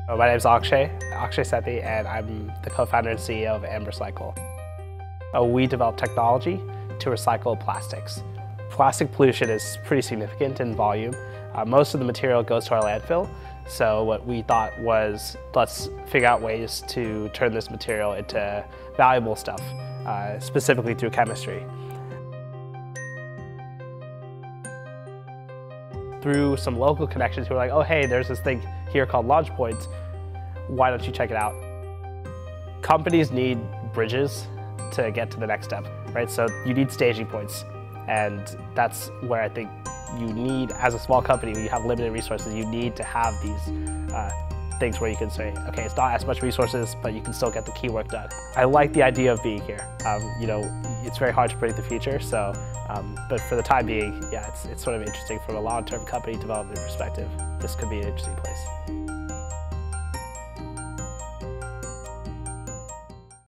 My name is Akshay Sethi, and I'm the co-founder and CEO of Ambercycle. We develop technology to recycle plastics. Plastic pollution is pretty significant in volume. Most of the material goes to our landfill, so what we thought was, let's figure out ways to turn this material into valuable stuff, specifically through chemistry. Through some local connections who were like, oh hey, there's this thing here called Launchpoint, why don't you check it out? Companies need bridges to get to the next step, right? So you need staging points, and that's where I think you need, as a small company, when you have limited resources, you need to have these things where you can say, okay, it's not as much resources, but you can still get the key work done. I like the idea of being here. You know, it's very hard to predict the future, so, but for the time being, yeah, it's sort of interesting from a long-term company development perspective. This could be an interesting place.